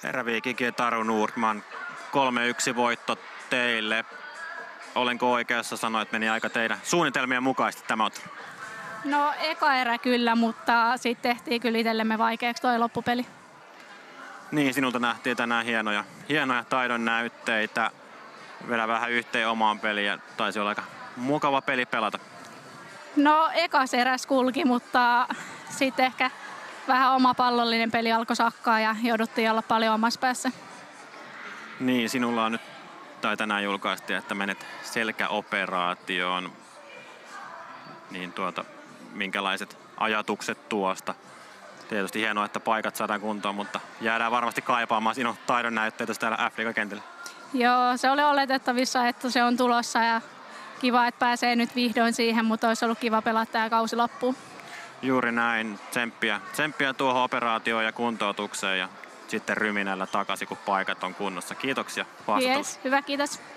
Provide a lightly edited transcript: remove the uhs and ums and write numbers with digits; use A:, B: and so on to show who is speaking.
A: Herra Viikinki ja Taru Nordman, 3-1 voitto teille. Olenko oikeassa sanoa, että meni aika teidän suunnitelmien mukaisesti tämä ottelu?
B: No eka erä kyllä, mutta sitten tehtiin kyllä itsellemme vaikeaksi toi loppupeli.
A: Niin, sinulta nähtiin tänään hienoja taidon näytteitä. Vielä vähän yhteen omaan peliin ja taisi olla aika mukava peli pelata.
B: No ekas eräs kulki, mutta sitten ehkä vähän oma pallollinen peli alkoi sakkaa ja jouduttiin olla paljon omassa päässä.
A: Niin, sinulla on nyt, tai tänään julkaistiin, että menet selkäoperaatioon. Niin minkälaiset ajatukset tuosta? Tietysti hienoa, että paikat saadaan kuntoon, mutta jäädään varmasti kaipaamaan sinun taidon näytteitä täällä F-liiga-kentillä.
B: Joo, se oli oletettavissa, että se on tulossa ja kiva, että pääsee nyt vihdoin siihen, mutta olisi ollut kiva pelata tämä kausi loppuun.
A: Juuri näin. Tsemppiä tuohon operaatioon ja kuntoutukseen ja sitten ryminällä takaisin, kun paikat on kunnossa. Kiitoksia haastattelusta.
B: Yes, hyvä, kiitos.